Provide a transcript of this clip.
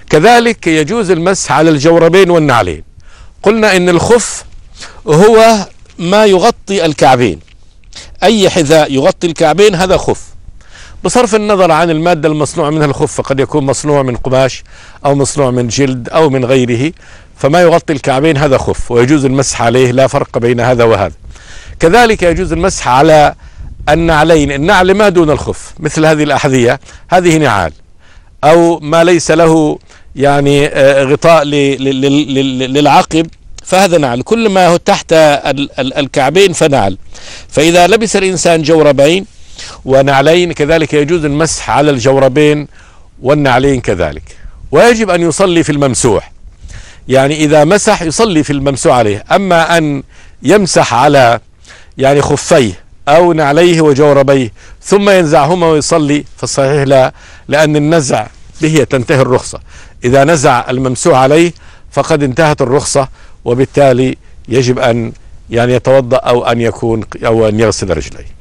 كذلك يجوز المسح على الجوربين والنعلين. قلنا إن الخف هو ما يغطي الكعبين، أي حذاء يغطي الكعبين هذا خف، بصرف النظر عن المادة المصنوع منها الخف، فقد يكون مصنوع من قماش أو مصنوع من جلد أو من غيره، فما يغطي الكعبين هذا خف ويجوز المسح عليه، لا فرق بين هذا وهذا. كذلك يجوز المسح على النعلين، النعل ما دون الخف، مثل هذه الأحذية، هذه نعال، أو ما ليس له يعني غطاء للعقب فهذا نعل، كل ما هو تحت الكعبين فنعل. فإذا لبس الإنسان جوربين ونعلين كذلك يجوز المسح على الجوربين والنعلين كذلك. ويجب أن يصلي في الممسوح، يعني إذا مسح يصلي في الممسوح عليه. أما أن يمسح على يعني خفيه أو نعليه وجوربيه ثم ينزعهما ويصلي فالصحيح لا، لأن النزع به تنتهي الرخصة. إذا نزع الممسوح عليه فقد انتهت الرخصة، وبالتالي يجب أن يعني يتوضأ أو أن يغسل رجليه.